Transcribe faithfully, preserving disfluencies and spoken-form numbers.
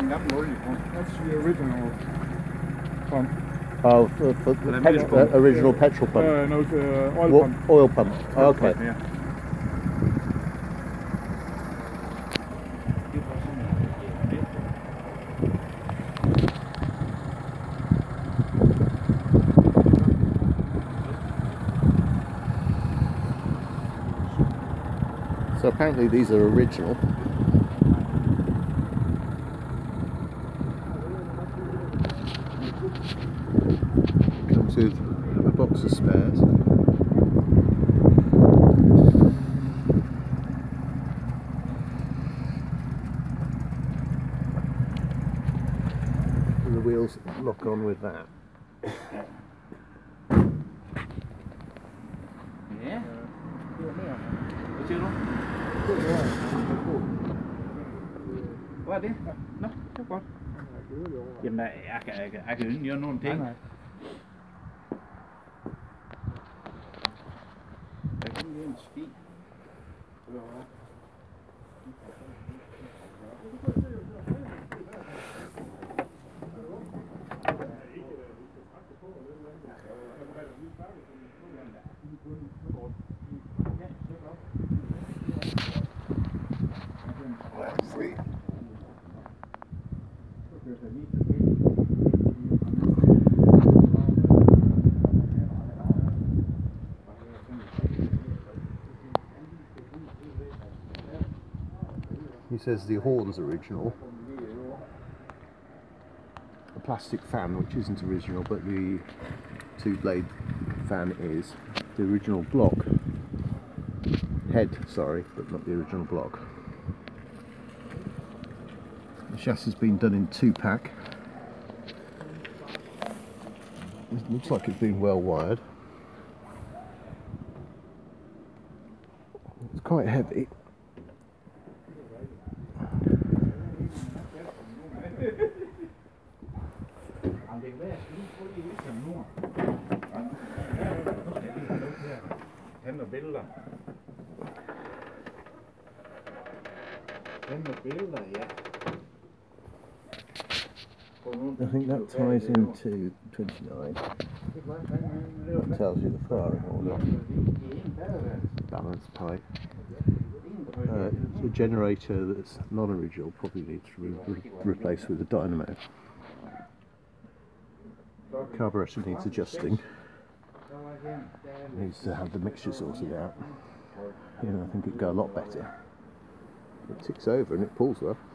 That's the original pump. Oh, for, for the, The petrol, pump. uh, original petrol pump. Uh, no, it's uh, oil Wa- pump. Oil pump. Okay. Yeah. So apparently these are original. Comes with a box of spares. And the wheels lock on with that. Yeah. Có chưa luôn? Qua đi. Nó, cho con. Hiện tại à cái cái ai cứ nhớ nôn thế. Free. He says the horn's original. A plastic fan, which isn't original, but the two-blade fan is. The original block. Head, sorry, but not the original block. The chassis has been done in two-pack. It looks like it's been well wired. It's quite heavy. I think that ties into twenty-nine. That tells you the firing order. Balance pipe. Uh, a generator that's non-original probably needs to be re replaced with a dynamo. Carburetor needs adjusting. Needs to have the mixture sorted out. Yeah, I think it'd go a lot better. It ticks over and it pulls well.